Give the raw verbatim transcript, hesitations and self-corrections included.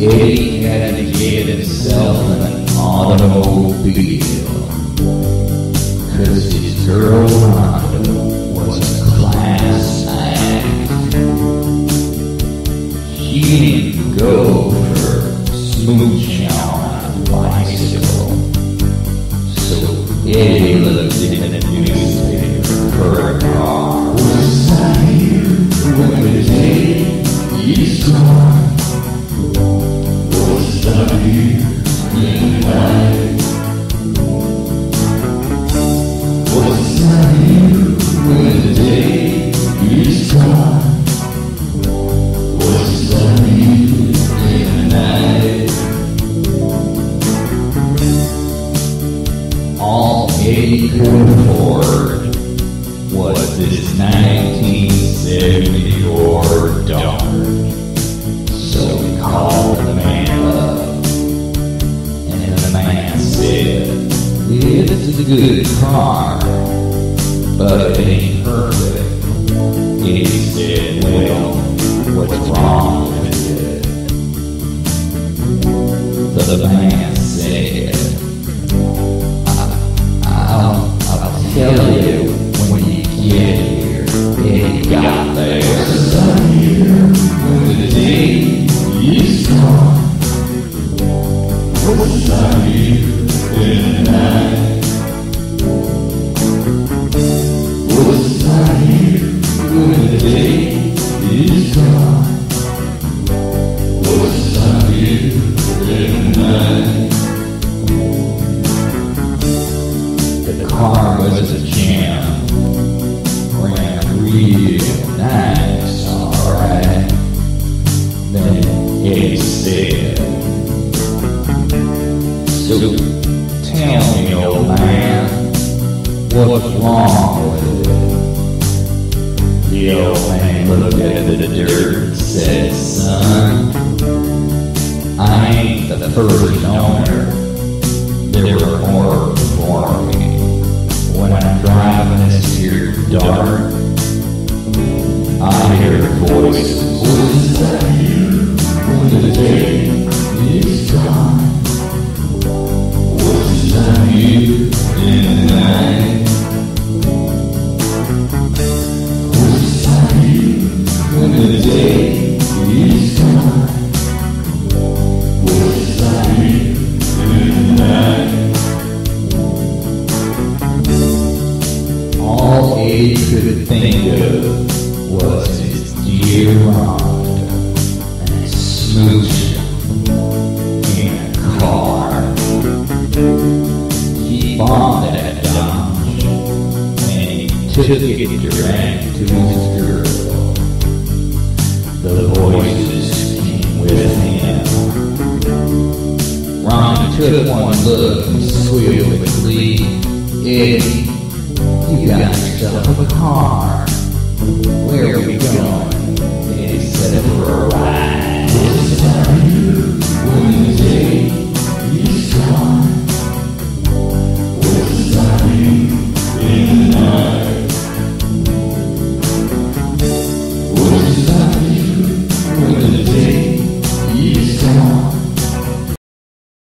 Eddie had to get himself an automobile, 'cause his girl Rhonda was a class act. She didn't go for smoochin on a bicycle, so Eddie looked in the newspaper for a car. Was that you when the day is gone? Was that you in the night? Was that you when the day is gone? Was that you in the night? All Eddie could afford was this nineteen seventy-four Dodge. So he called the man up, and the man said, "It's a good car, but it ain't perfect." He said, "Well, what's wrong with it?" The man said, I'll, I'll tell you when you get here. It got there. Some here when the day is gone. What's that here in the night? What's that here when the day is gone? What's that here in the night? The car was a jam, ran real nice, alright. Then Eddie said, "So tell me, old man, what's wrong with it?" The old man looked at the dirt and said, "Son, I ain't the first owner. There were more before me. When I'm driving this here dark, I hear voices. Was that you when the day is gone? Was that you in the night? Was that you when the day is gone? Was that you in the night?" All Eddie could think of was his dear Rhonda and smoochin in a car. He bought that Dodge and he took it direct to his girl. The voices came with him. Rhonda took one look and squealed with glee, "Eddie, you got yourself a car. Where are we going?"